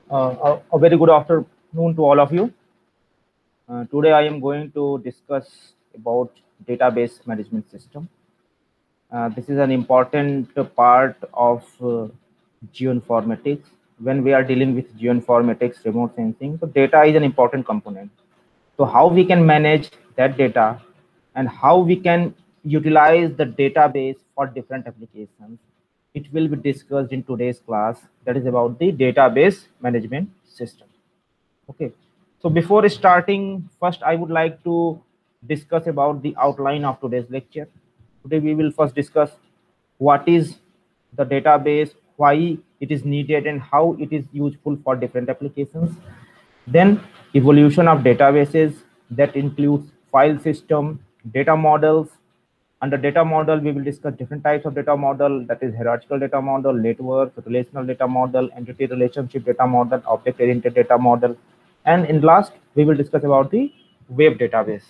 A very good afternoon to all of you. Today I am going to discuss about database management system. This is an important part of geoinformatics. When we are dealing with geoinformatics, remote sensing, so data is an important component. So how we can manage that data and how we can utilize the database for different applications, it will be discussed in today's class. That is about the database management system. Okay, so before starting, first I would like to discuss about the outline of today's lecture. Today we will first discuss what is the database, why it is needed, and how it is useful for different applications. Then evolution of databases, that includes file system, data models. Under data model, we will discuss different types of data model, that is hierarchical data model, network, relational data model, entity relationship data model, object-oriented data model. And in last, we will discuss about the web database.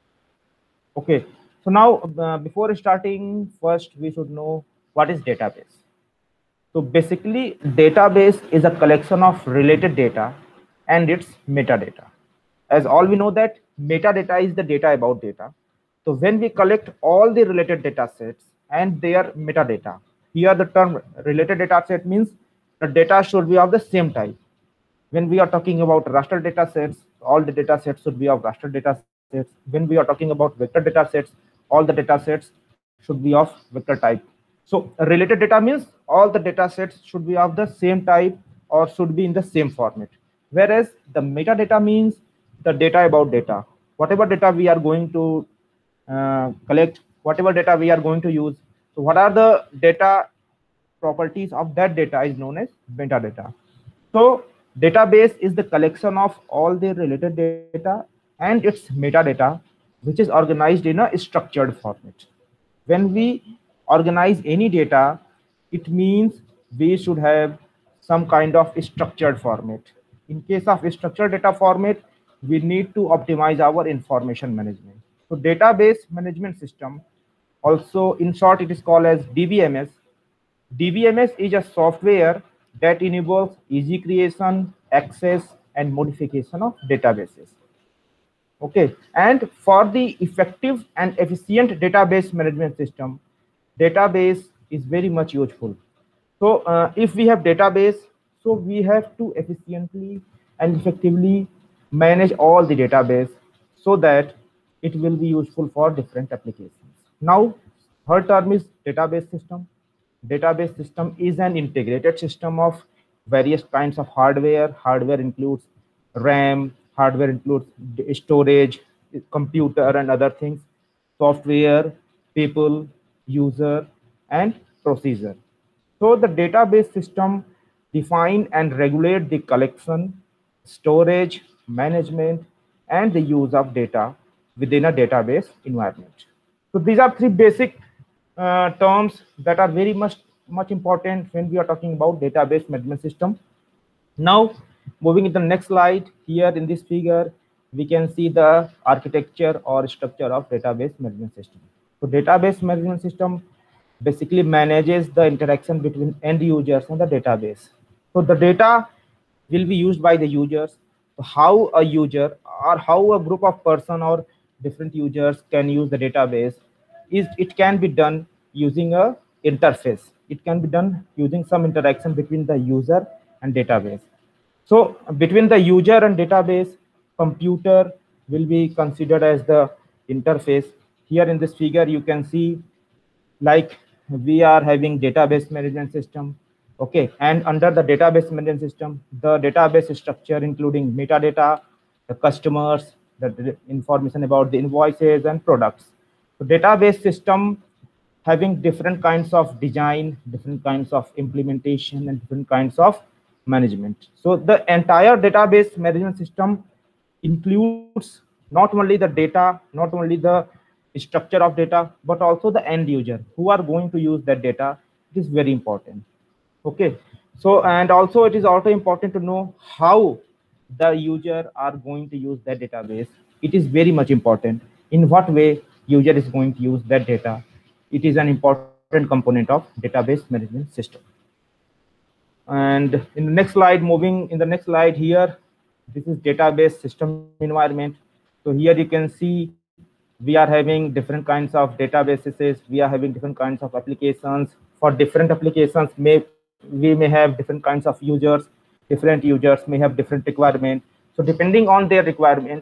Okay, so now before starting, first we should know what is database. So basically, database is a collection of related data and its metadata. As all we know that metadata is the data about data. So when we collect all the related data sets and their metadata, here the term related data set means the data should be of the same type. When we are talking about raster data sets, all the data sets should be of raster data sets. When we are talking about vector data sets, all the data sets should be of vector type. So related data means all the data sets should be of the same type or should be in the same format. Whereas the metadata means the data about data. Whatever data we are going to collect, whatever data we are going to use. So what are the data properties of that data is known as metadata. So database is the collection of all the related data and its metadata, which is organized in a structured format. When we organize any data, it means we should have some kind of structured format. In case of structured data format, we need to optimize our information management. So database management system, also in short it is called as DBMS. DBMS is a software that enables easy creation, access, and modification of databases. Okay, and for the effective and efficient database management system, database is very much useful. So if we have database, so we have to efficiently and effectively manage all the database so that it will be useful for different applications. Now, third term is database system. Database system is an integrated system of various kinds of hardware. Hardware includes RAM, hardware includes storage, computer, and other things, software, people, user, and procedure. So the database system define and regulate the collection, storage, management, and the use of data within a database environment. So these are three basic terms that are very much important when we are talking about database management system. Now, moving to the next slide, here in this figure, we can see the architecture or structure of database management system. So database management system basically manages the interaction between end users and the database. So the data will be used by the users. So how a user or how a group of person or different users can use the database is it can be done using a interface. It can be done using some interaction between the user and database. So between the user and database, computer will be considered as the interface. Here in this figure, you can see like we are having database management system. Okay, and under the database management system, the database structure including metadata, the customers, the information about the invoices and products. So database system having different kinds of design, different kinds of implementation, and different kinds of management. So the entire database management system includes not only the data, not only the structure of data, but also the end user who are going to use that data. It is very important. Okay, so and also it is also important to know how the user are going to use that database. It is very much important in what way user is going to use that data. It is an important component of database management system. And in the next slide, moving in the next slide here, this is database system environment. So here you can see we are having different kinds of databases. We are having different kinds of applications. For different applications, we may have different kinds of users. Different users may have different requirements. So depending on their requirement,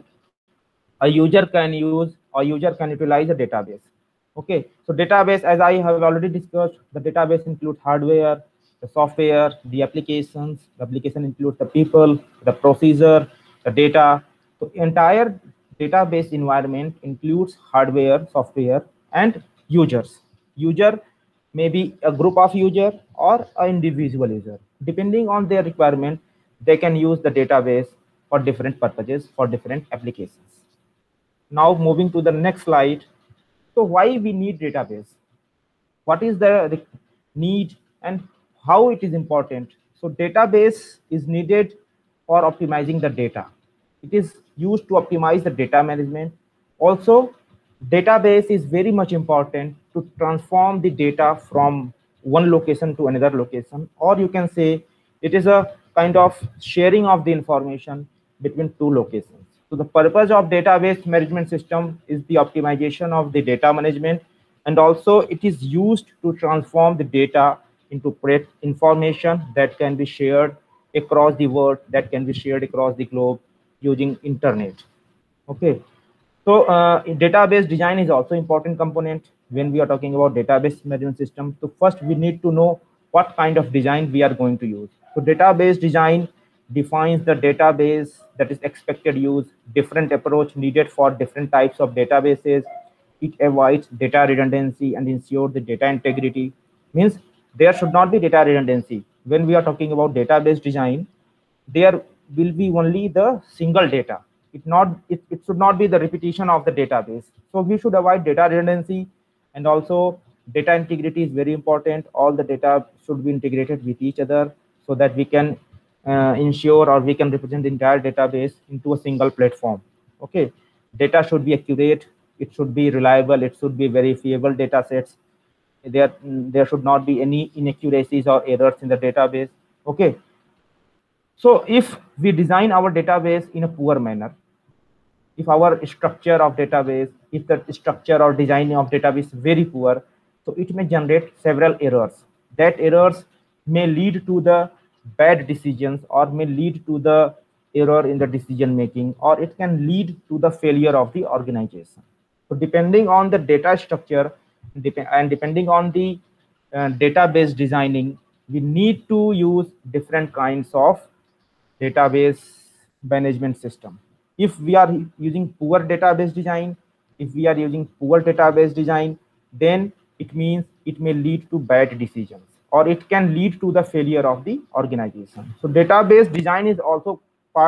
a user can use or user can utilize a database. Okay, so database, as I have already discussed, the database includes hardware, the software, the applications. The application includes the people, the procedure, the data. So entire database environment includes hardware, software, and users. User may be a group of user or an individual user. Depending on their requirement, they can use the database for different purposes, for different applications. Now moving to the next slide. So why we need database? What is the need and how it is important? So database is needed for optimizing the data. It is used to optimize the data management. Also, database is very much important to transform the data from one location to another location, or you can say it is a kind of sharing of the information between two locations. So the purpose of database management system is the optimization of the data management, and also it is used to transform the data into information that can be shared across the world, that can be shared across the globe using internet. Okay, so database design is also important component when we are talking about database management system. So first we need to know what kind of design we are going to use. So database design defines the database that is expected use, different approach needed for different types of databases. It avoids data redundancy and ensures the data integrity. Means there should not be data redundancy. When we are talking about database design, there will be only the single data. It should not be the repetition of the database. So we should avoid data redundancy, and also data integrity is very important. All the data should be integrated with each other so that we can ensure or we can represent the entire database into a single platform. Okay, data should be accurate, it should be reliable, it should be verifiable data sets. There should not be any inaccuracies or errors in the database. Okay, so if we design our database in a poor manner, if our structure of database, if the structure or design of database is very poor, so it may generate several errors. That errors may lead to the bad decisions or may lead to the error in the decision making, or it can lead to the failure of the organization. So depending on the data structure and depending on the database designing, we need to use different kinds of database management system. If we are using poor database design, if we are using poor database design, then it means it may lead to bad decisions or it can lead to the failure of the organization. So database design is also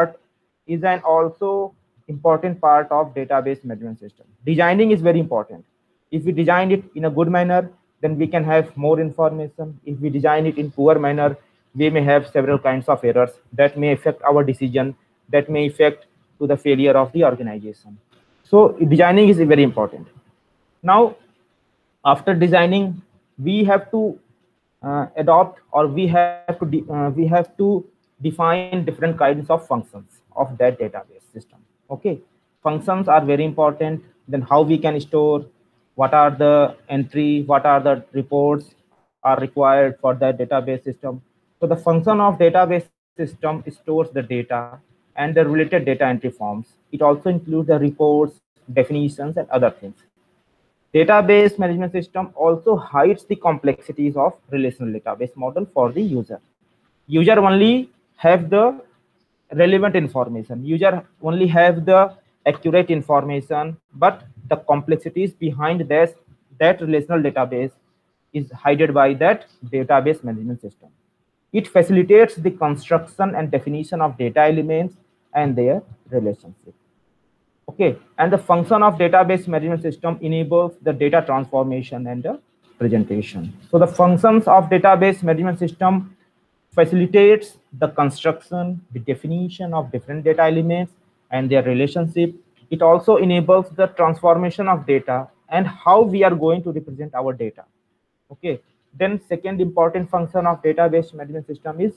an also important part of database management system. Designing is very important. If we design it in a good manner, then we can have more information. If we design it in poor manner, we may have several kinds of errors that may affect our decision, that may affect to the failure of the organization. So designing is very important. Now, after designing, we have to adopt, or we have to define different kinds of functions of that database system. Okay, functions are very important. Then how we can store, what are the entry, what are the reports are required for that database system. So the function of database system stores the data and the related data entry forms. It also includes the reports, definitions, and other things. Database management system also hides the complexities of relational database model for the user. User only have the relevant information. User only have the accurate information, but the complexities behind that relational database is hidden by that database management system. It facilitates the construction and definition of data elements and their relationship. Okay, and the function of database management system enables the data transformation and the presentation. So the functions of database management system facilitates the construction, the definition of different data elements and their relationship. It also enables the transformation of data and how we are going to represent our data. Okay, then second important function of database management system is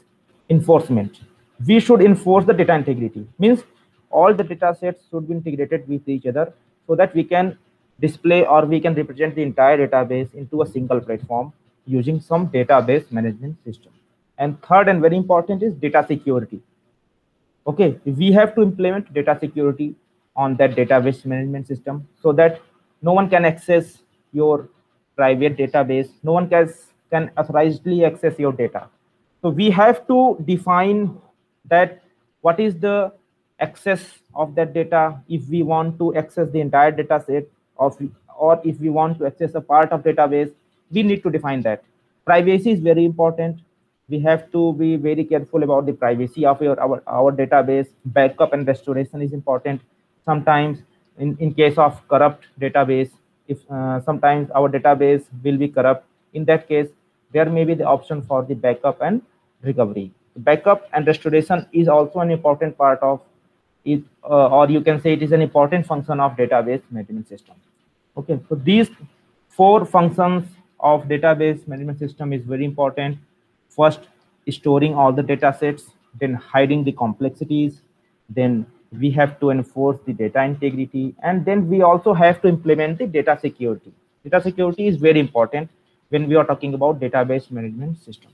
enforcement. We should enforce the data integrity. Means all the data sets should be integrated with each other so that we can display or we can represent the entire database into a single platform using some database management system. And third and very important is data security. Okay, we have to implement data security on that database management system so that no one can access your private database, no one can authorizedly access your data. So we have to define that what is the access of that data. If we want to access the entire data set of, or if we want to access a part of database, we need to define that. Privacy is very important. We have to be very careful about the privacy of our database. Backup and restoration is important. Sometimes in case of corrupt database, if sometimes our database will be corrupt, in that case there may be the option for the backup and recovery. Backup and restoration is also an important part of it, or you can say it is an important function of database management system. Okay, so these four functions of database management system is very important. First, storing all the data sets, then hiding the complexities, then we have to enforce the data integrity, and then we also have to implement the data security. Data security is very important when we are talking about database management system.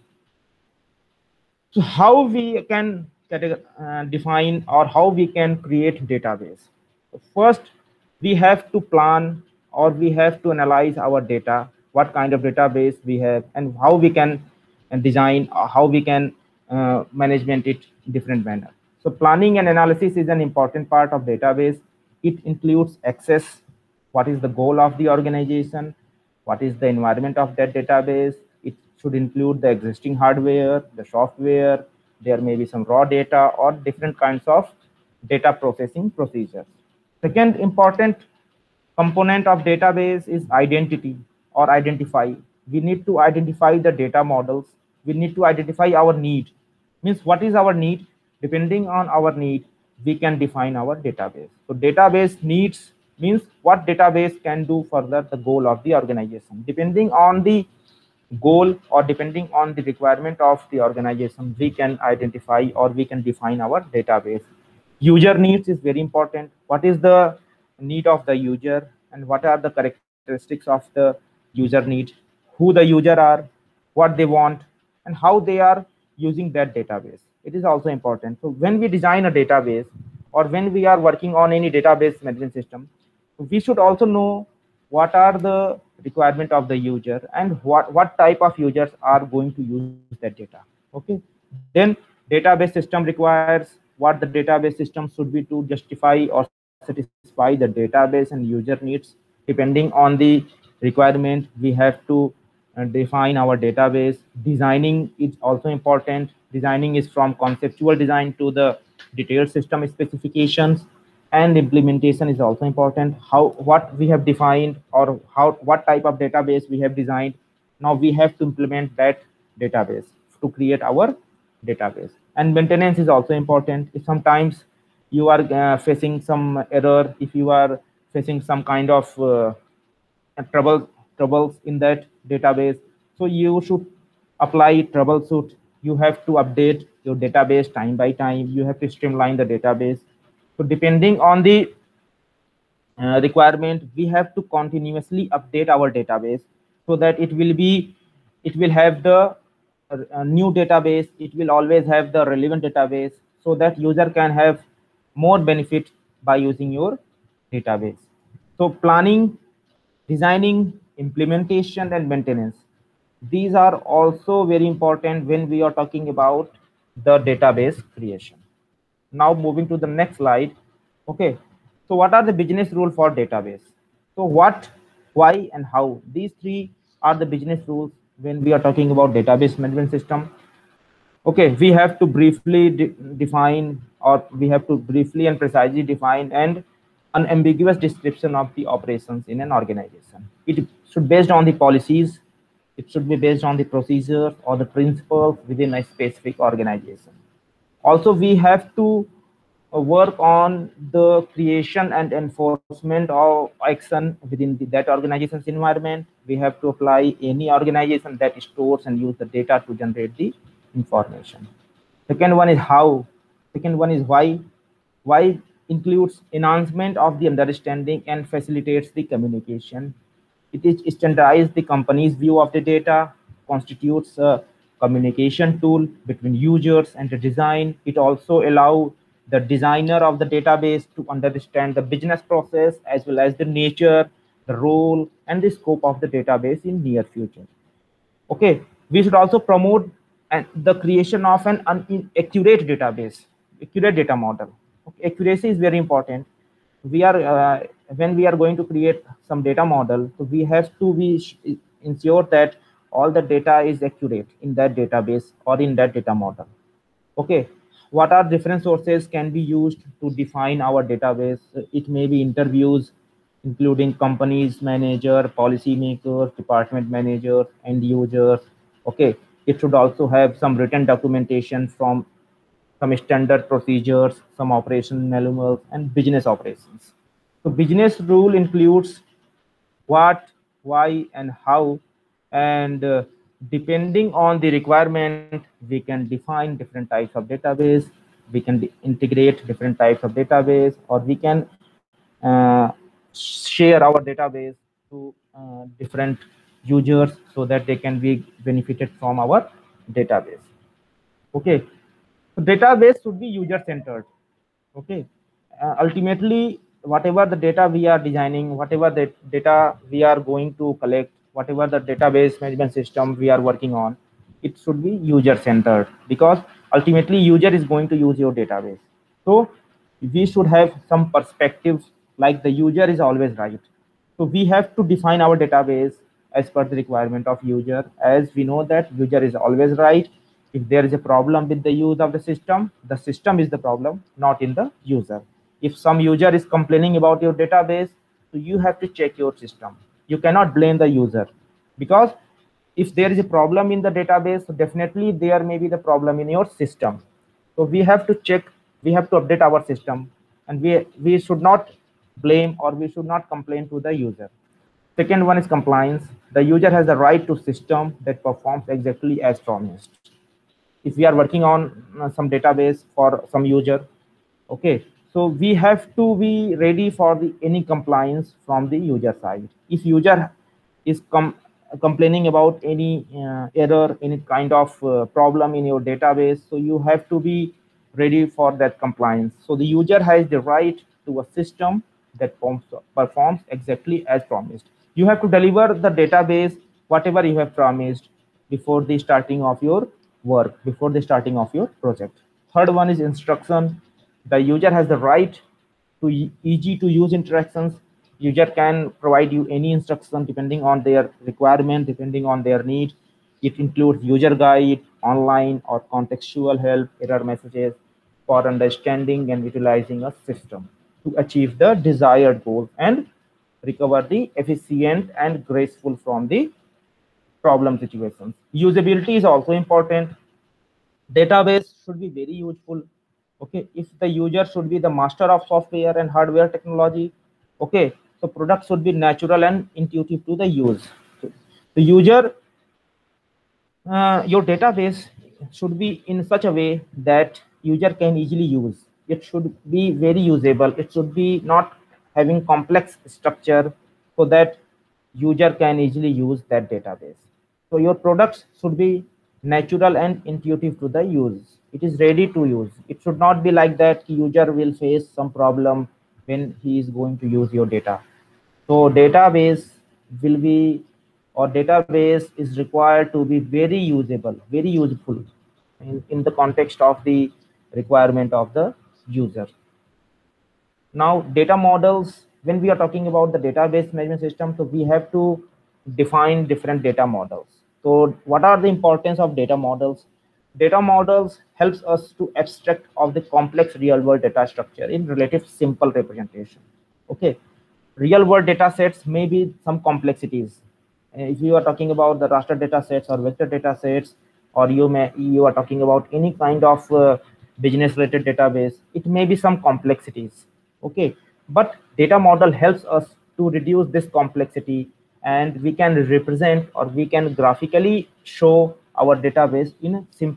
So how we can define or how we can create database? First, we have to plan or we have to analyze our data, what kind of database we have, and how we can design or how we can management it in different manner. So planning and analysis is an important part of database. It includes access, what is the goal of the organization, what is the environment of that database. It should include the existing hardware, the software, there may be some raw data or different kinds of data processing procedures. Second important component of database is identity or identify. We need to identify the data models. We need to identify our need. Means what is our need? Depending on our need, we can define our database. So database needs means what database can do further the goal of the organization. Depending on the goal or depending on the requirement of the organization, we can identify or we can define our database. User needs is very important. What is the need of the user and what are the characteristics of the user need, who the user are, what they want, and how they are using that database. It is also important. So when we design a database or when we are working on any database management system, we should also know what are the requirement of the user and what type of users are going to use that data. Okay, then database system requires what the database system should be to justify or satisfy the database and user needs. Depending on the requirement, we have to define our database. Designing is also important. Designing is from conceptual design to the detailed system specifications, and implementation is also important. How what we have defined or how what type of database we have designed, now we have to implement that database to create our database. And maintenance is also important. If sometimes you are facing some error, if you are facing some kind of troubles in that database, so you should apply troubleshoot. You have to update your database time by time. You have to streamline the database. So depending on the requirement, we have to continuously update our database so that it will have the new database. It will always have the relevant database so that user can have more benefit by using your database. So planning, designing, implementation, and maintenance, these are also very important when we are talking about the database creation. Now moving to the next slide. Okay, so what are the business rules for database? So what, why, and how, these three are the business rules when we are talking about database management system. Okay, we have to briefly define, or we have to briefly and precisely define and an ambiguous description of the operations in an organization. It should be based on the policies, it should be based on the procedures or the principles within a specific organization. Also, we have to work on the creation and enforcement of action within that organization's environment. We have to apply any organization that stores and use the data to generate the information. Second one is how. Second one is why. Why includes enhancement of the understanding and facilitates the communication. It is standardized the company's view of the data, constitutes a communication tool between users and the design. It also allows the designer of the database to understand the business process as well as the nature, the role, and the scope of the database in near future. Okay, we should also promote the creation of an accurate database, accurate data model. Okay, accuracy is very important. We are when we are going to create some data model, so we have to be ensure that all the data is accurate in that database or in that data model. Okay, what are different sources can be used to define our database? It may be interviews including companies manager, policy makers, department managers, end users. Okay, it should also have some written documentation from some standard procedures, some operation manuals, and business operations. So business rule includes what, why, and how, and depending on the requirement, we can define different types of database. We can integrate different types of database, or we can share our database to different users so that they can be benefited from our database. Okay, so database should be user centered. Okay, ultimately whatever the data we are designing, whatever the data we are going to collect, whatever the database management system we are working on, it should be user centered, because ultimately user is going to use your database. So we should have some perspectives, like the user is always right. So we have to define our database as per the requirement of user, as we know that user is always right. If there is a problem with the use of the system is the problem, not in the user. If some user is complaining about your database, so you have to check your system. You cannot blame the user, because if there is a problem in the database, so definitely there may be the problem in your system. So we have to check, we have to update our system, and we should not blame or we should not complain to the user. Second one is compliance. The user has the right to system that performs exactly as promised. If we are working on some database for some user, okay, so we have to be ready for the any compliance from the user side. If user is complaining about any error, any kind of problem in your database, so you have to be ready for that compliance. So the user has the right to a system that performs exactly as promised. You have to deliver the database whatever you have promised before the starting of your work, before the starting of your project. Third one is instruction. The user has the right to easy to use interactions. User can provide you any instruction depending on their requirement, depending on their need. It includes user guide, online or contextual help, error messages for understanding and utilizing a system to achieve the desired goal and recover the efficient and graceful from the problem situations. Usability is also important. Database should be very useful. Okay, if the user should be the master of software and hardware technology, okay, so product should be natural and intuitive to the use. So the user, your database should be in such a way that user can easily use. It should be very usable. It should be not having complex structure, so that user can easily use that database. So your products should be natural and intuitive to the use. It is ready to use. It should not be like that user will face some problem when he is going to use your data. So database will be, or database is required to be very usable, very useful in the context of the requirement of the user. Now data models, when we are talking about the database management system, so we have to define different data models. So what are the importance of data models? Data models helps us to abstract of the complex real world data structure in relative simple representation. Okay, real world data sets may be some complexities. If you are talking about the raster data sets or vector data sets, or you are talking about any kind of business related database, it may be some complexities. Okay, but data model helps us to reduce this complexity, and we can represent or we can graphically show our database in a simple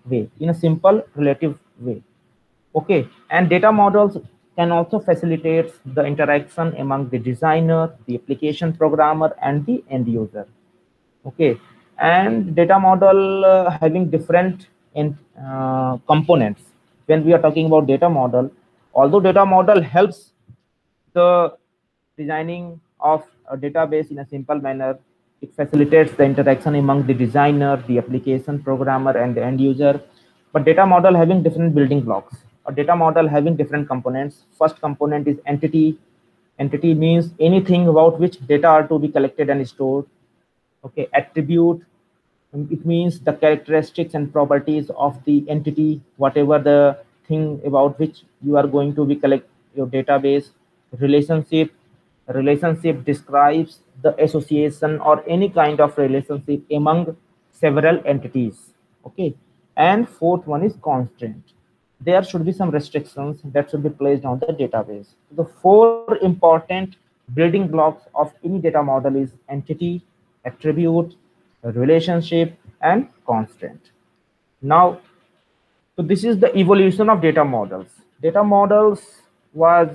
way, in a simple relative way. Okay, and data models can also facilitate the interaction among the designer, the application programmer, and the end user. Okay, and data model having different components. When we are talking about data model, although data model helps the designing of a database in a simple manner, it facilitates the interaction among the designer, the application programmer, and the end user. But data model having different building blocks, a data model having different components. First component is entity. Entity means anything about which data are to be collected and stored. Okay, attribute, it means the characteristics and properties of the entity, whatever the thing about which you are going to be collect your database. Relationship, relationship describes the association or any kind of relationship among several entities. Okay, and fourth one is constraint. There should be some restrictions that should be placed on the database. The four important building blocks of any data model is entity, attribute, relationship, and constraint. Now, so this is the evolution of data models. Data models was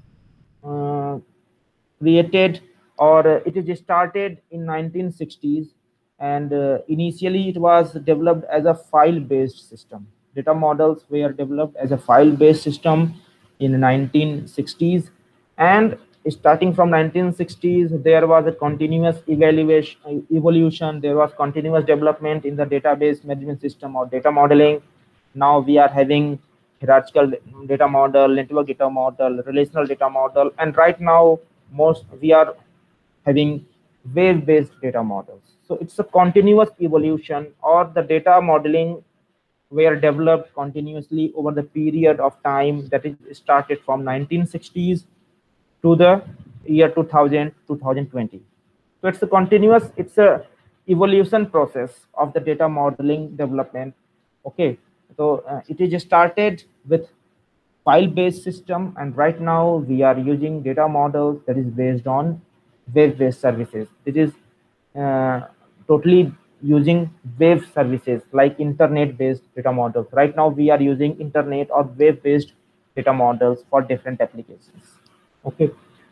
uh, created, or it is started in 1960s, and initially it was developed as a file based system. Data models were developed as a file based system in 1960s, and starting from 1960s there was a continuous evolution, there was continuous development in the database management system or data modeling. Now we are having hierarchical data model, network data model, relational data model, and right now most we are having wave-based data models. So it's a continuous evolution, or the data modeling were developed continuously over the period of time that is started from 1960s to the year 2000 2020. So it's a continuous, it's a evolution process of the data modeling development. Okay, so it is started with file based system, and right now we are using data models that is based on web based services. It is uh, totally using web services like internet based data models. Right now we are using internet or web based data models for different applications. Okay,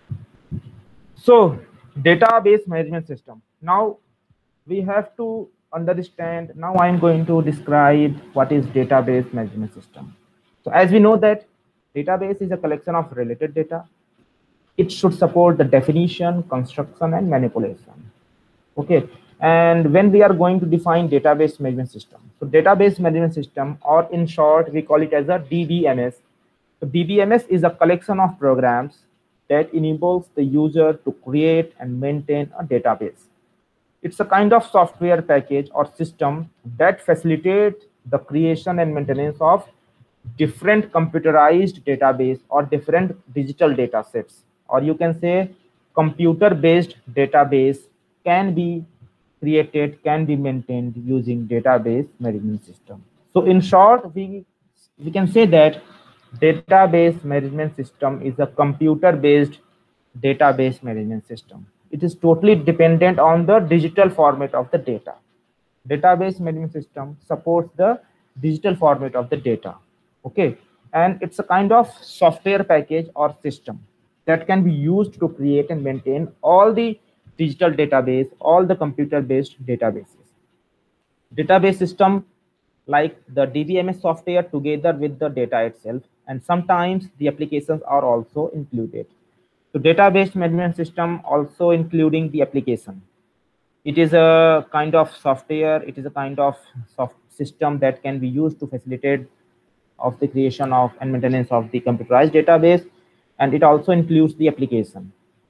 so database management system. Now we have to understand, now I am going to describe what is database management system. So as we know that database is a collection of related data. It should support the definition, construction, and manipulation. Okay, and when we are going to define database management system, so database management system, or in short we call it as a DBMS. So DBMS is a collection of programs that enables the user to create and maintain a database. It's a kind of software package or system that facilitates the creation and maintenance of different computerized database or different digital data sets, or you can say computer based database can be created, can be maintained using database management system. So in short, we can say that database management system is a computer based database management system. It is totally dependent on the digital format of the data. Database management system supports the digital format of the data. Okay, and it's a kind of software package or system that can be used to create and maintain all the digital database, all the computer based databases. Database system like the DBMS software together with the data itself, and sometimes the applications are also included. So database management system also including the application. It is a kind of software, it is a kind of soft system that can be used to facilitate of the creation of and maintenance of the computerized database, and it also includes the application.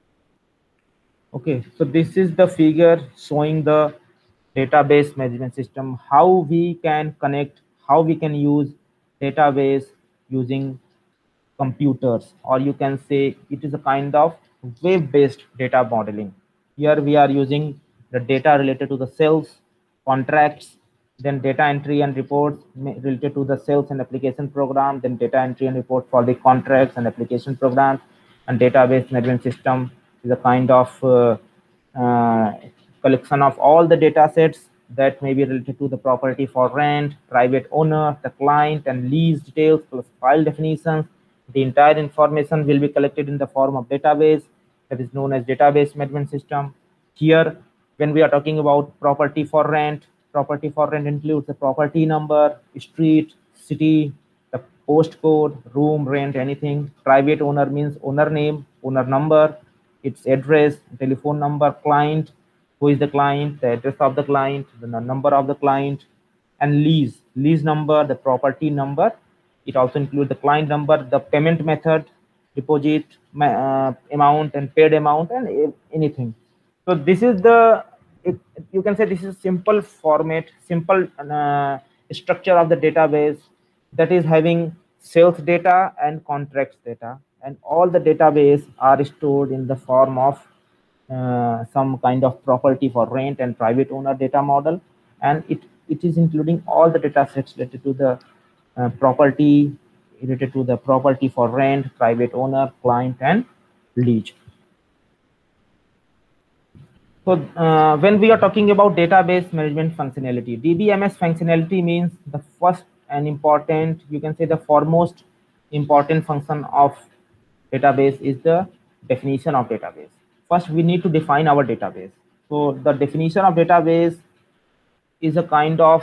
Okay, so this is the figure showing the database management system, how we can connect, how we can use database using computers, or you can say it is a kind of web-based data modeling. Here we are using the data related to the sales, contracts, then data entry and reports related to the sales and application program, then data entry and report for the contracts and application programs, and database management system is a kind of uh, collection of all the data sets that may be related to the property for rent, private owner, the client, and lease details plus file definitions. The entire information will be collected in the form of database that is known as database management system. Here, when we are talking about property for rent includes the property number, street, city, the postcode, room, rent, anything. Private owner means owner name, owner number, its address, telephone number, client, who is the client, the address of the client, the number of the client, and lease number, the property number. It also includes the client number, the payment method, deposit amount, and paid amount, and anything. So this is the, you can say this is simple format, simple structure of the database that is having sales data and contracts data, and all the database are stored in the form of some kind of property for rent and private owner data model, and it is including all the data sets related to the property, related to the property for rent, private owner, client, and lease. So when we are talking about database management functionality, DBMS functionality means the first and important, you can say the foremost important function of database is the definition of database. First, we need to define our database. So the definition of database is a kind of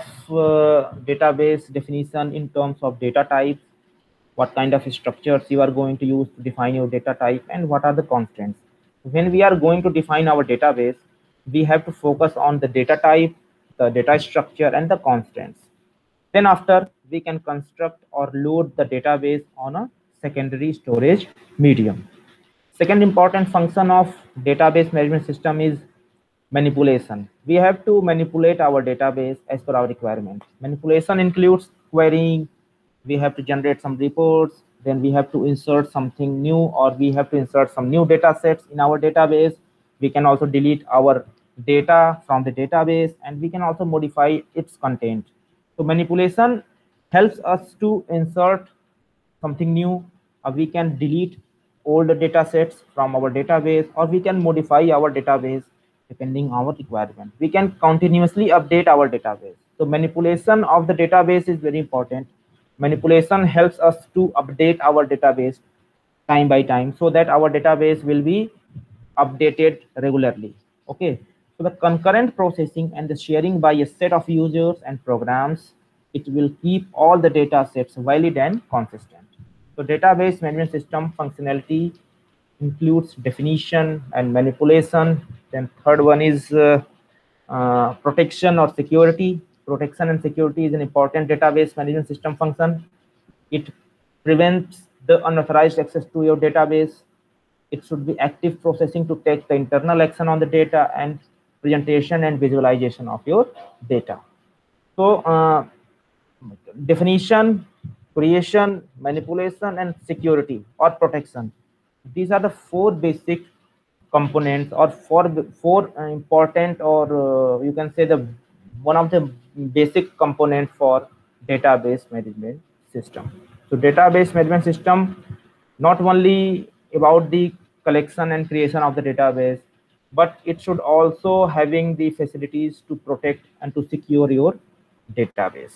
database definition in terms of data types, what kind of structures you are going to use to define your data type, and what are the constants. When we are going to define our database, we have to focus on the data type, the data structure, and the constants. Then after, we can construct or load the database on a secondary storage medium. Second important function of database management system is manipulation. We have to manipulate our database as per our requirement. Manipulation includes querying, we have to generate some reports, then we have to insert something new, or we have to insert some new data sets in our database. We can also delete our data from the database, and we can also modify its content. So manipulation helps us to insert something new, or we can delete old data sets from our database, or we can modify our database depending on our requirement. We can continuously update our database. So manipulation of the database is very important. Manipulation helps us to update our database time by time, so that our database will be updated regularly. Okay, so the concurrent processing and the sharing by a set of users and programs, it will keep all the data sets valid and consistent. So database management system functionality includes definition and manipulation. Then third one is protection or security. Protection and security is an important database management system function. It prevents the unauthorized access to your database. It should be active processing to take the internal action on the data, and presentation and visualization of your data. So definition, creation, manipulation, and security or protection. These are the four basic components, or four important, or you can say the one of the basic component for database management system. So database management system not only about the collection and creation of the database, but it should also having the facilities to protect and to secure your database.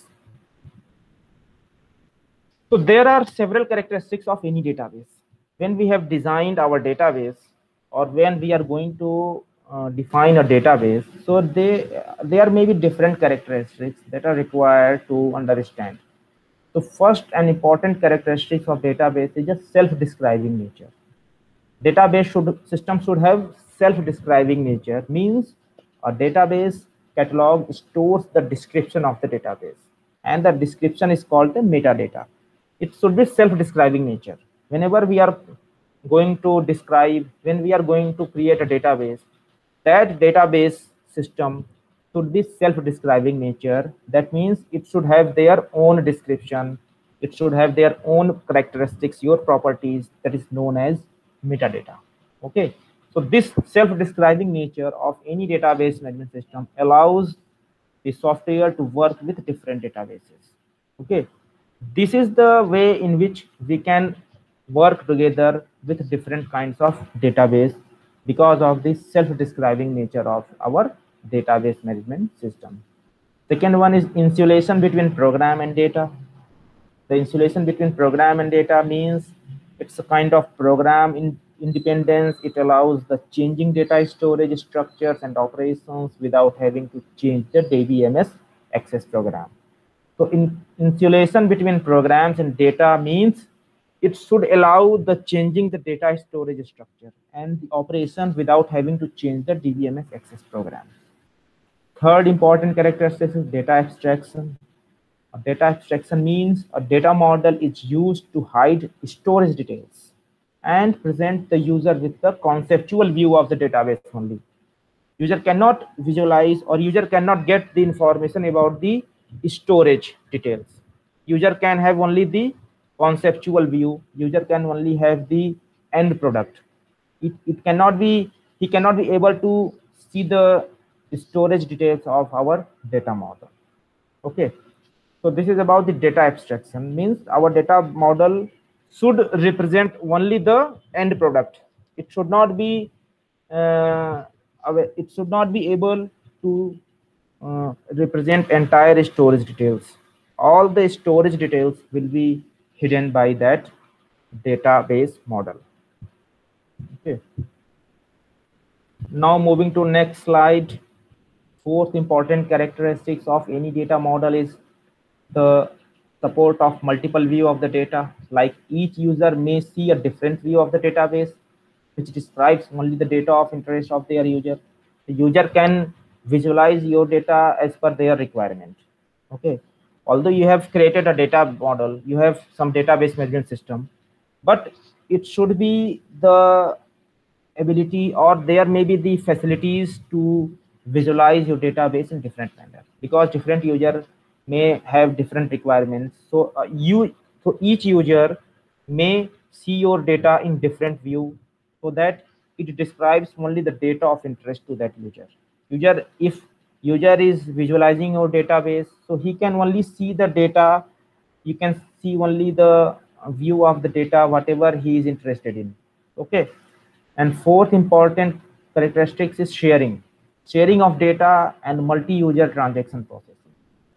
So there are several characteristics of any database. When we have designed our database, or when we are going to define a database, so there may be different characteristics that are required to understand. So first and important characteristics of database is just self-describing nature. System should have self-describing nature, means a database catalog stores the description of the database, and the description is called the metadata. It should be self-describing nature. Whenever we are going to describe, when we are going to create a database, that database system should be self-describing nature. That means it should have their own description, it should have their own characteristics, your properties, that is known as metadata. Okay, so this self-describing nature of any database management system allows the software to work with different databases. Okay, this is the way in which we can work together with different kinds of database, because of the self-describing nature of our database management system. Second one is insulation between program and data. The insulation between program and data means it's a kind of program independence. It allows the changing data storage structures and operations without having to change the DBMS access program. So insulation between programs and data means it should allow the changing the data storage structure and the operation without having to change the DBMS access program. Third important characteristic is data abstraction. A data abstraction means a data model is used to hide storage details and present the user with the conceptual view of the database only. User cannot visualize or user cannot get the information about the storage details. User can have only the conceptual view. User can only have the end product. It cannot be, he cannot be able to see the storage details of our data model. Okay. So this is about the data abstraction, means our data model should represent only the end product. It should not be it should not be able to represent entire storage details. All the storage details will be hidden by that database model. Okay. Now moving to next slide. Fourth important characteristics of any data model is the support of multiple view of the data. Like each user may see a different view of the database, which describes only the data of interest of their user. The user can visualize your data as per their requirement. Okay. Although you have created a data model, you have some database management system, but it should be the ability, or there may be the facilities to visualize your database in different manner, because different user may have different requirements. So each user may see your data in different view, so that it describes only the data of interest to that user. If user is visualizing your database, so he can only see the data, you can see only the view of the data whatever he is interested in. Okay. And fourth important characteristics is sharing of data and multi-user transaction processing.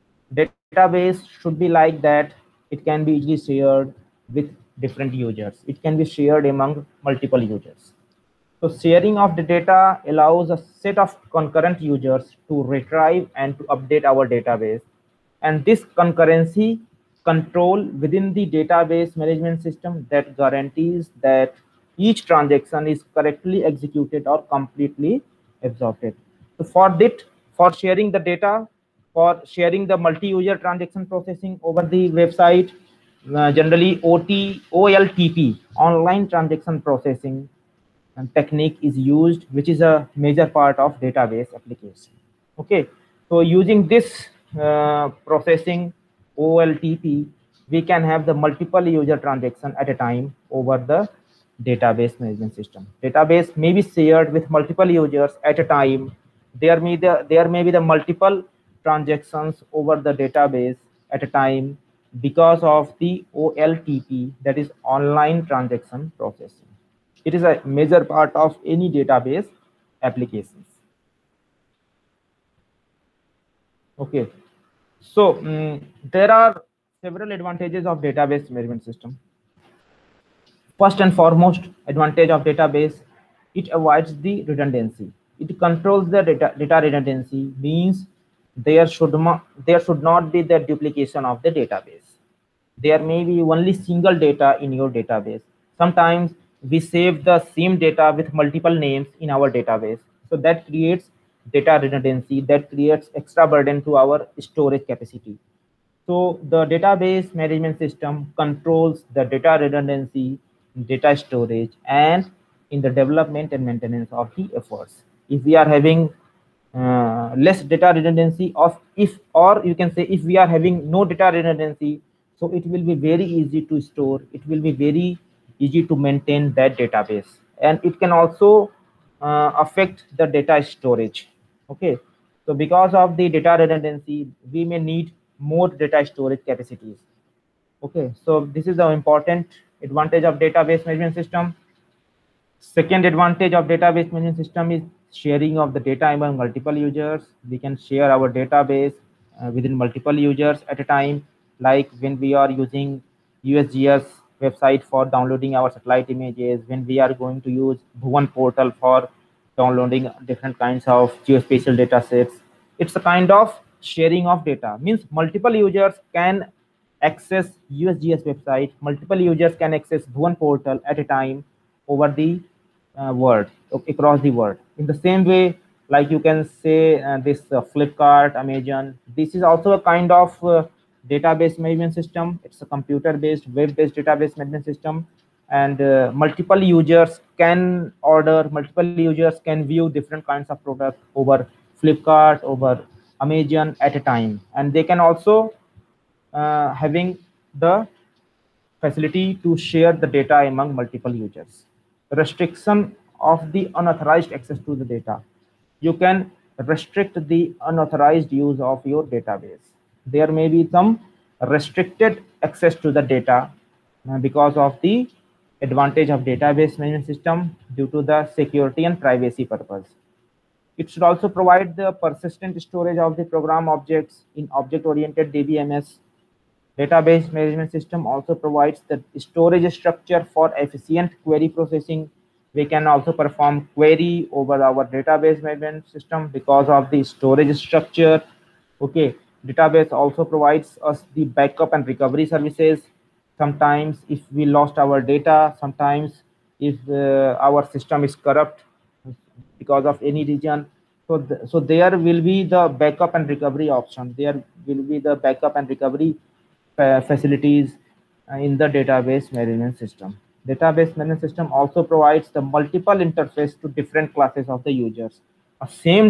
Database should be like that. It can be easily shared with different users. It can be shared among multiple users. So sharing of the data allows a set of concurrent users to retrieve and to update our database. And this concurrency control within the database management system that guarantees that each transaction is correctly executed or completely absorbed. So for sharing the data, for sharing the multi-user transaction processing over the website, generally OLTP, online transaction processing and technique is used, which is a major part of database application. Okay, so using this processing OLTP, we can have the multiple user transaction at a time over the database management system. Database may be shared with multiple users at a time. There may be the multiple transactions over the database at a time because of the OLTP, that is online transaction processing. It is a major part of any database applications. Okay, so there are several advantages of database management system. First and foremost advantage of database, it avoids the redundancy. It controls the data redundancy, means there should not be the duplication of the database. There may be only single data in your database. Sometimes we save the same data with multiple names in our database, so that creates data redundancy, that creates extra burden to our storage capacity. So the database management system controls the data redundancy, data storage, and in the development and maintenance of the efforts. If we are having less data redundancy, or you can say if we are having no data redundancy, so it will be very easy to store, it will be very easy to maintain that database, and it can also affect the data storage. Okay, so because of the data redundancy, we may need more data storage capacities. Okay, so this is the important advantage of database management system. Second advantage of database management system is sharing of the data among multiple users. We can share our database within multiple users at a time, like when we are using USGS website for downloading our satellite images, when we are going to use Bhuvan portal for downloading different kinds of geospatial data sets. It's a kind of sharing of data, means multiple users can access USGS website, multiple users can access Bhuvan portal at a time over the world, across the world. In the same way, like you can say this Flipkart, Amazon, this is also a kind of database management system. It's a computer-based, web-based database management system, and multiple users can order, multiple users can view different kinds of products over Flipkart, over Amazon at a time, and they can also having the facility to share the data among multiple users. Restriction of the unauthorized access to the data. You can restrict the unauthorized use of your database. There may be some restricted access to the data because of the advantage of database management system due to the security and privacy purpose. It should also provide the persistent storage of the program objects in object-oriented DBMS. Database management system also provides the storage structure for efficient query processing. We can also perform query over our database management system because of the storage structure. Okay, database also provides us the backup and recovery services. Sometimes if we lost our data, sometimes if our system is corrupt because of any reason, so there will be the backup and recovery option. There will be the backup and recovery facilities in the database management system. Database management system also provides the multiple interface to different classes of the users. A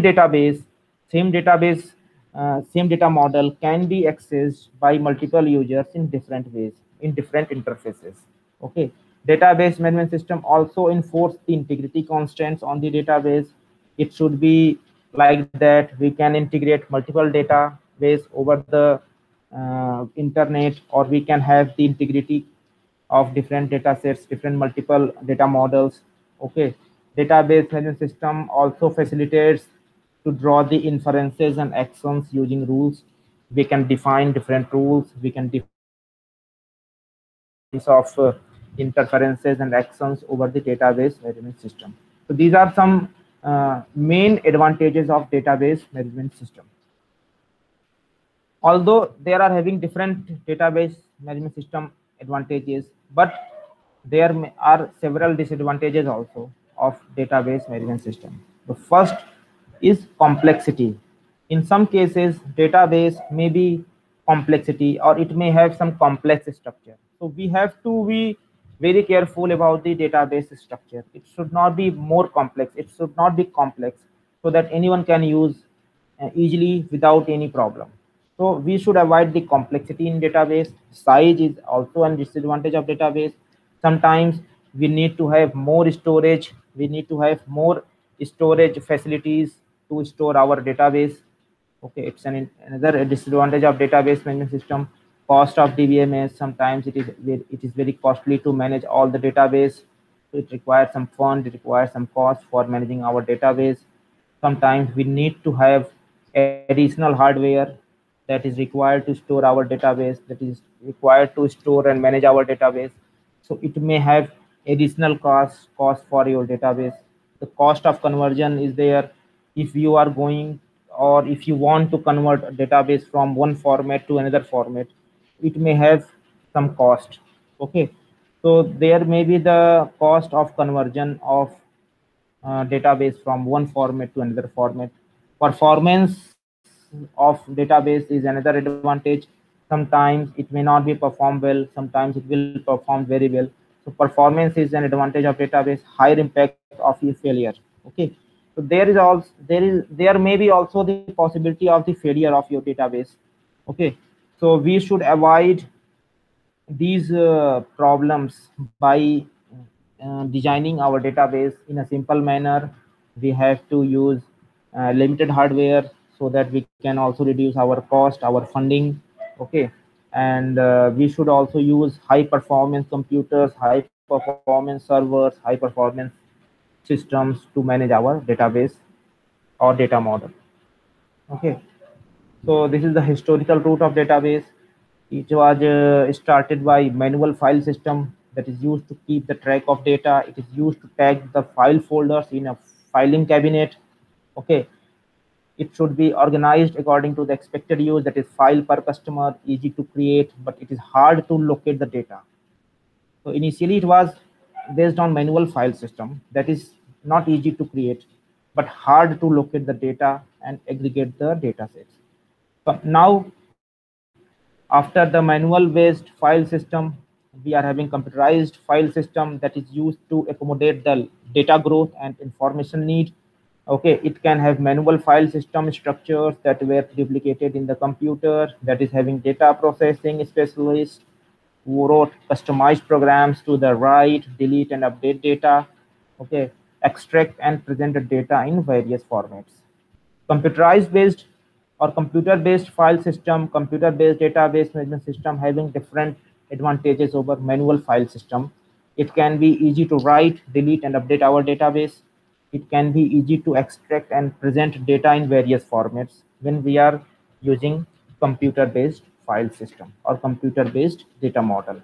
same database, same data model can be accessed by multiple users in different ways, in different interfaces. Okay, database management system also enforce the integrity constraints on the database. It should be like that we can integrate multiple database over the internet, or we can have the integrity of different data sets, different multiple data models. Okay, database management system also facilitates to draw the inferences and actions using rules. We can define different rules, we can define of interferences and actions over the database management system. So these are some main advantages of database management system. Although there are having different database management system advantages, but there are several disadvantages also of database management system. The first is complexity. In some cases, database may be complexity, or it may have some complex structure. So we have to be very careful about the database structure. It should not be more complex. It should not be complex, so that anyone can use easily without any problem. So we should avoid the complexity in database. Size is also a disadvantage of database. Sometimes we need to have more storage. We need to have more storage facilities to store our database. Okay, it's another disadvantage of database management system. Cost of DBMS. Sometimes it is very costly to manage all the database. So it requires some fund. It requires some cost for managing our database. Sometimes we need to have additional hardware that is required to store our database, that is required to store and manage our database. So it may have additional cost for your database. The cost of conversion is there. If you are going, or if you want to convert a database from one format to another format, it may have some cost. Okay, so there may be the cost of conversion of database from one format to another format. Performance of database is another advantage. Sometimes it may not be performed well, sometimes it will perform very well. So performance is an advantage of database. Higher impact of your failure. Okay, so there may be also the possibility of the failure of your database. Okay, so we should avoid these problems by designing our database in a simple manner. We have to use limited hardware, so that we can also reduce our cost, our funding. Okay, and we should also use high performance computers, high performance servers, high performance systems to manage our database or data model. Okay, So this is the historical root of database. It was started by manual file system that is used to keep the track of data. It is used to tag the file folders in a filing cabinet. Okay, it should be organized according to the expected use, that is file per customer, easy to create, but it is hard to locate the data. So initially it was based on manual file system that is not easy to create, but hard to locate the data and aggregate the data sets. But now, after the manual based file system, we are having computerized file system that is used to accommodate the data growth and information need. Okay, it can have manual file system structures that were duplicated in the computer, that is having data processing specialists who wrote customized programs to the write, delete, and update data. Okay, extract and present the data in various formats. Computerized based or computer based file system, computer based database management system having different advantages over manual file system. It can be easy to write, delete, and update our database. It can be easy to extract and present data in various formats when we are using computer based file system or computer based data model.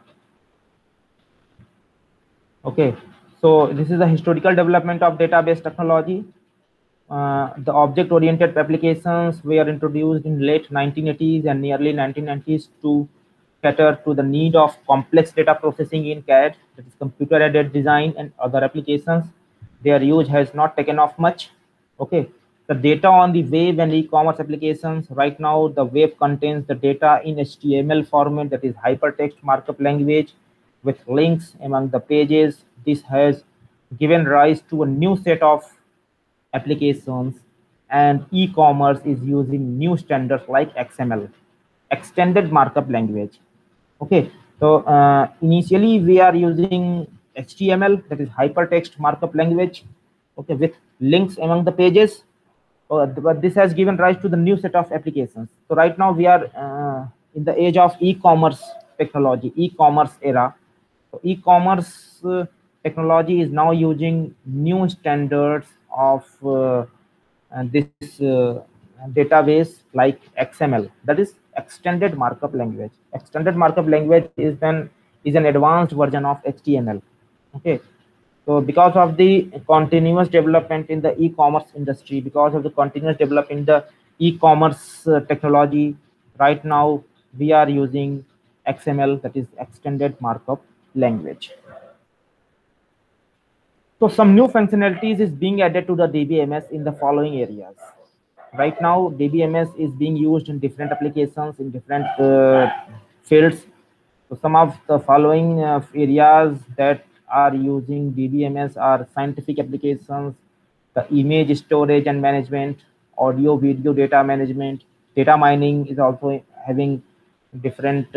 Okay, so this is the historical development of database technology. The object-oriented applications were introduced in late 1980s and early 1990s to cater to the need of complex data processing in CAD, that is computer-aided design, and other applications. Their use has not taken off much. Okay, the data on the web and e-commerce applications. Right now, the web contains the data in HTML format, that is hypertext markup language, with links among the pages. This has given rise to a new set of applications, and e-commerce is using new standards like XML, extended markup language. Okay, so initially we are using HTML, that is hypertext markup language, okay, with links among the pages. But this has given rise to the new set of applications. So right now we are in the age of e-commerce technology, e-commerce era. So e-commerce technology is now using new standards of this database like XML, that is extended markup language. Extended markup language is an advanced version of HTML. Okay, so because of the continuous development in the e-commerce industry, because of the continuous development in the e-commerce technology, right now we are using XML, that is extended markup language. So some new functionalities is being added to the DBMS in the following areas. Right now, DBMS is being used in different applications in different fields. So some of the following areas that are using DBMS are scientific applications, the image storage and management, audio video data management, data mining is also having different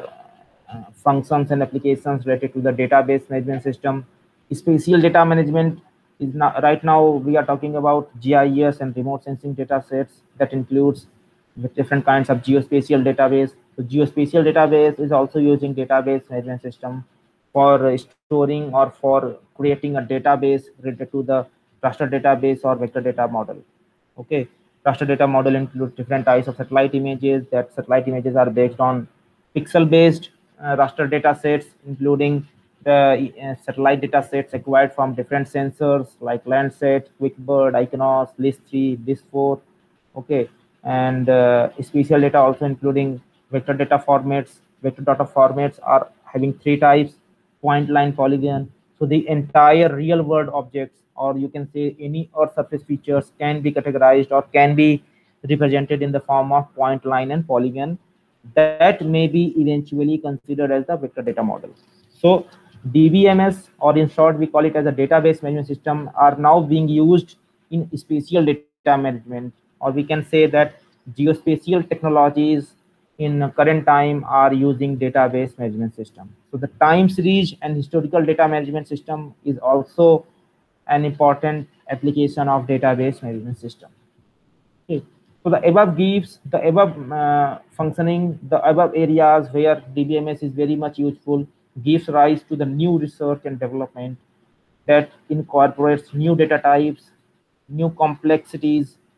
functions and applications related to the database management system. Spatial data management is now, right now we are talking about GIS and remote sensing data sets that includes with different kinds of geospatial database. So geospatial database is also using database management system for storing or for creating a database related to the raster database or vector data model. Okay, raster data model includes different types of satellite images. That satellite images are based on pixel based raster data sets, including the satellite data sets acquired from different sensors like Landsat, QuickBird, Iconos, List3, List4. Okay, and spatial data also including vector data formats. Vector data formats are having three types: point, line, polygon. So the entire real world objects, or you can say any earth surface features, can be categorized or can be represented in the form of point, line, and polygon that may be eventually considered as the vector data model. So DBMS, or in short we call it as a database management system, are now being used in spatial data management, or we can say that geospatial technologies in current time are using database management system. So the time series and historical data management system is also an important application of database management system. Okay. So the above gives the above functioning, the above areas where DBMS is very much useful, gives rise to the new research and development that incorporates new data types, new complexities,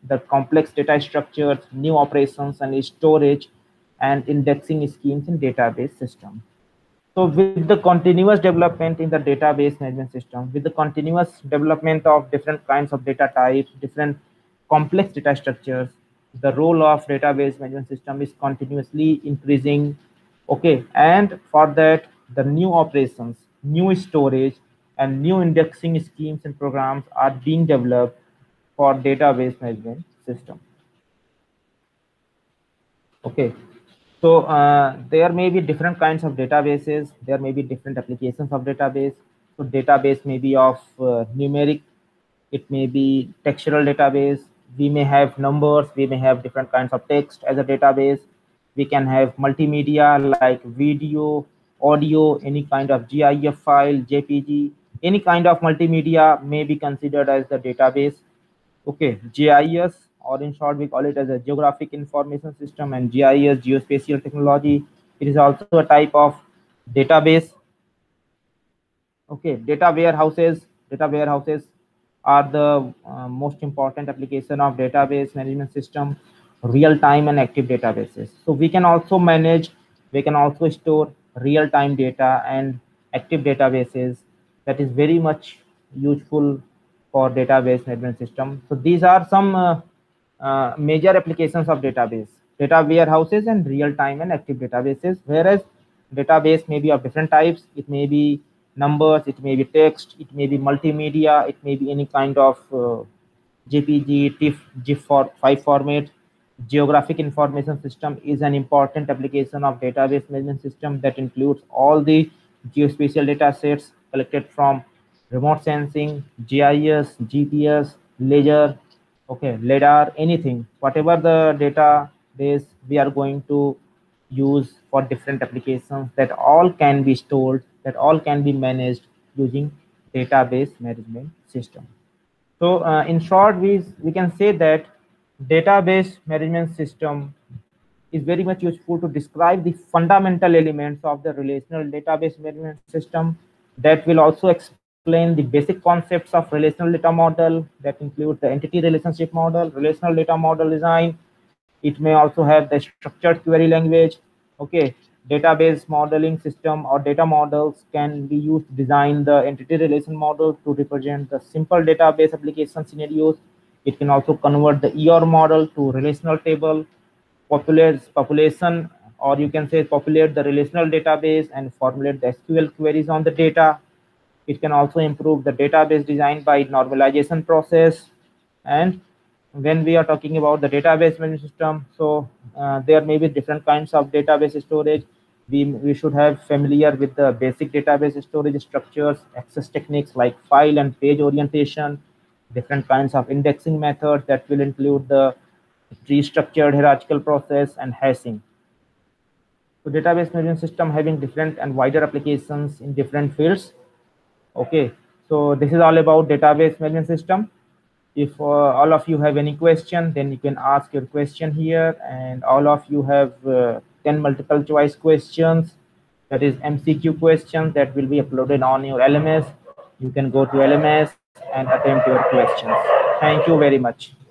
the complex data structures, new operations, and storage and indexing schemes in database system. So with the continuous development in the database management system, with the continuous development of different kinds of data types, different complex data structures, the role of database management system is continuously increasing. Okay, and for that, the new operations, new storage, and new indexing schemes and programs are being developed for database management system. Okay, so there may be different kinds of databases. There may be different applications of database. So database may be of numeric. It may be textual database. We may have numbers. We may have different kinds of text as a database. We can have multimedia like video, audio, any kind of GIF file, JPG, any kind of multimedia may be considered as the database. Okay, GIS, or in short, we call it as a geographic information system, and GIS, geospatial technology. It is also a type of database. Okay, data warehouses. Data warehouses are the most important application of database management system, real-time and active databases. So we can also manage, we can also store real-time data and active databases. That is very much useful for database management system. So these are some major applications of database, data warehouses, and real-time and active databases. Whereas database may be of different types. It may be numbers, it may be text, it may be multimedia, it may be any kind of JPG, TIFF, GIF for file format. Geographic information system is an important application of database management system that includes all the geospatial data sets collected from remote sensing, GIS, GPS, ledger, okay, LiDAR, anything, whatever the database we are going to use for different applications, that all can be stored, that all can be managed using database management system. So in short, we can say that database management system is very much useful to describe the fundamental elements of the relational database management system. That will also explain the basic concepts of relational data model that include the entity relationship model, relational data model design. It may also have the structured query language. Okay, database modeling system or data models can be used to design the entity relation model to represent the simple database application scenarios. It can also convert the ER model to relational table, population, or you can say populate the relational database and formulate the SQL queries on the data. It can also improve the database design by normalization process. And when we are talking about the database management system, so there may be different kinds of database storage. We should have familiar with the basic database storage structures, access techniques like file and page orientation, different kinds of indexing methods that will include the tree structured hierarchical process and hashing. So database management system having different and wider applications in different fields. Okay, so this is all about database management system. If all of you have any question, then you can ask your question here, and all of you have 10 multiple choice questions, that is MCQ questions, that will be uploaded on your LMS. You can go to LMS and attempt your questions. Thank you very much.